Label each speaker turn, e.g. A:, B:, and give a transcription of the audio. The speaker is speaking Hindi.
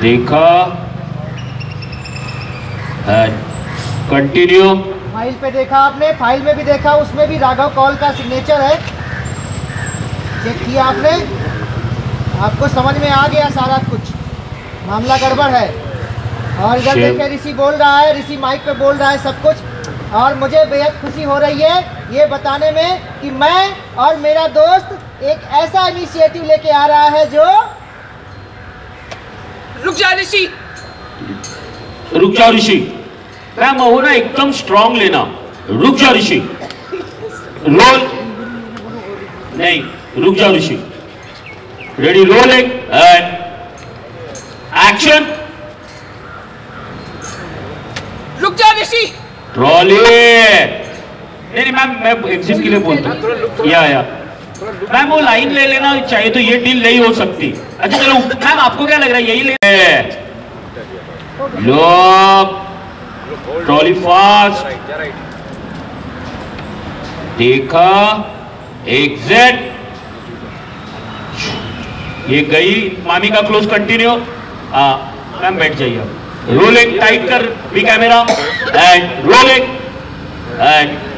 A: देखा, कंटिन्यू।
B: फाइल पे देखा आपने, फाइल में भी देखा, उसमें भी राघव कौल का सिग्नेचर है, चेक किया आपने, आपको समझ में आ गया सारा कुछ, मामला गड़बड़ है। और इधर देखिए ऋषि बोल रहा है, ऋषि माइक पे बोल रहा है सब कुछ, और मुझे बेहद खुशी हो रही है ये बताने में कि मैं और मेरा दोस्त एक ऐसा इनिशिएटिव लेके आ रहा है जो।
C: रुक जा ऋषि,
A: रुक जाओ ऋषि, मैम वो ना एकदम स्ट्रांग लेना। रुक जाओ ऋषि, रोल नहीं, रुक जाओ Rishi, ready, rolling and action.
C: रुक जा ऋषि,
A: रोलिंग। नहीं मैम, मैं एग्जिट के लिए बोलता हूँ। या मैम वो लाइन ले लेना चाहिए, तो ये डील नहीं हो सकती। अच्छा चलो मैम, आपको क्या लग रहा है यही ले लो, ट्रॉली फास्ट, देखा, एग्जिट, ये गई मामी का क्लोज, कंटिन्यू। मैम बैठ जाइए, रोलिंग टाइट कर भी कैमरा एंड रोलिंग एंड